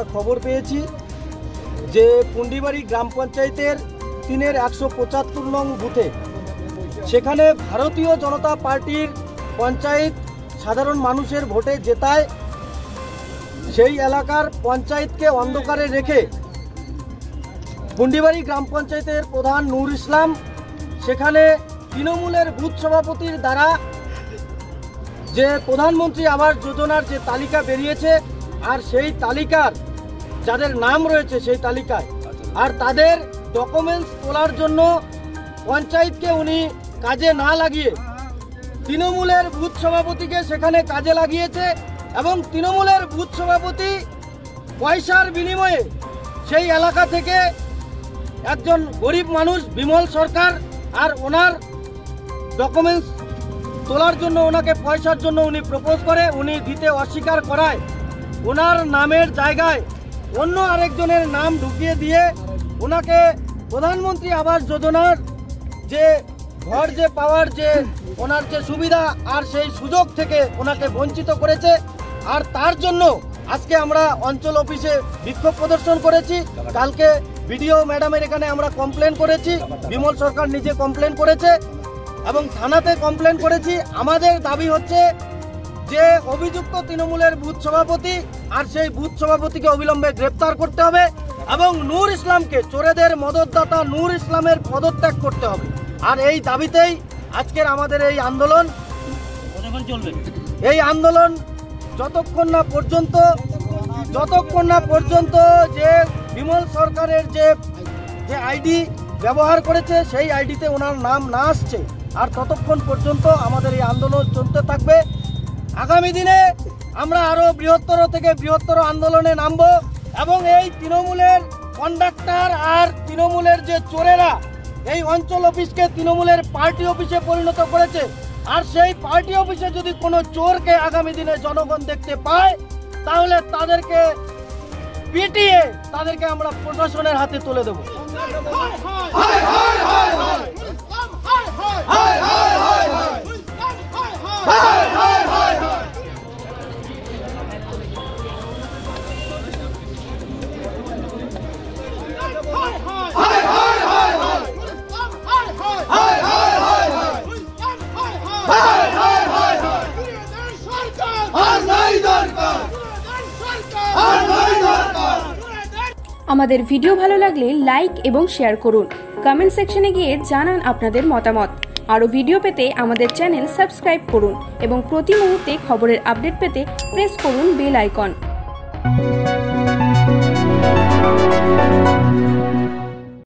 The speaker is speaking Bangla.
খবর পেয়েছি যে পুন্ডিবাড়ি গ্রাম পঞ্চায়েতের 3-175 নং বুথে সেখানে ভারতীয় জনতা পার্টির পঞ্চায়েত সাধারণ মানুষের ভোটে জেতায়। সেই এলাকার পঞ্চায়েতকে অন্ধকারে রেখে পুন্ডিবাড়ি গ্রাম পঞ্চায়েতের প্রধান নূর ইসলাম সেখানে তৃণমূলের বুথ সভাপতির দ্বারা যে প্রধানমন্ত্রী আবাস যোজনার যে তালিকা বেরিয়েছে আর সেই তালিকার যাদের নাম রয়েছে সেই তালিকায় আর তাদের ডকুমেন্টস তোলার জন্য পঞ্চায়েতকে উনি কাজে না লাগিয়ে তৃণমূলের বুথ সভাপতিকে সেখানে কাজে লাগিয়েছে এবং তৃণমূলের বুথ সভাপতি পয়সার বিনিময়ে সেই এলাকা থেকে একজন গরিব মানুষ বিমল সরকার আর ওনার ডকুমেন্টস তোলার জন্য ওনাকে পয়সার জন্য উনি প্রপোজ করে, উনি দিতে অস্বীকার করায় ওনার নামের জায়গায় অন্য আরেকজনের নাম ঢুকিয়ে দিয়ে ওনাকে প্রধানমন্ত্রী আবাস যোজনার যে ঘর যে পাওয়ার যে ওনার যে সুবিধা আর সেই সুযোগ থেকে ওনাকে বঞ্চিত করেছে। আর তার জন্য আজকে আমরা অঞ্চল অফিসে বিক্ষোভ প্রদর্শন করেছি। কালকে বিডিও ম্যাডামের এখানে আমরা কমপ্লেন করেছি, বিমল সরকার নিজে কমপ্লেন করেছে এবং থানাতে কমপ্লেন করেছি। আমাদের দাবি হচ্ছে যে অভিযুক্ত তৃণমূলের বুথ সভাপতি আর সেই বুথ সভাপতিকে অবিলম্বে গ্রেপ্তার করতে হবে এবং নূর ইসলামকে, চোরেদের মদতদাতা নূর ইসলামের পদত্যাগ করতে হবে। আর এই দাবিতেই আজকের আমাদের এই আন্দোলন। চলবে এই আন্দোলন যতক্ষণ না পর্যন্ত যে বিমল সরকারের যে আইডি ব্যবহার করেছে সেই আইডিতে ওনার নাম না আসছে আর ততক্ষণ পর্যন্ত আমাদের এই আন্দোলন চলতে থাকবে। আগামী দিনে আমরা আরো বৃহত্তর আন্দোলনে নামব এবং এই তৃণমূলের কন্ডাক্টর আর তৃণমূলের যে চোরেরা এই অঞ্চল অফিসকে তৃণমূলের পার্টি অফিসে পরিণত করেছে আর সেই পার্টি অফিসে যদি কোনো চোরকে আগামী দিনে জনগণ দেখতে পায় তাহলে তাদেরকে পিটিয়ে তাদেরকে আমরা প্রশাসনের হাতে তুলে দেব। আমাদের ভিডিও ভালো লাগলে লাইক এবং শেয়ার করুন। কমেন্ট সেকশনে গিয়ে জানান আপনাদের মতামত। আরও ভিডিও পেতে আমাদের চ্যানেল সাবস্ক্রাইব করুন এবং প্রতি মুহূর্তে খবরের আপডেট পেতে প্রেস করুন বেল আইকন।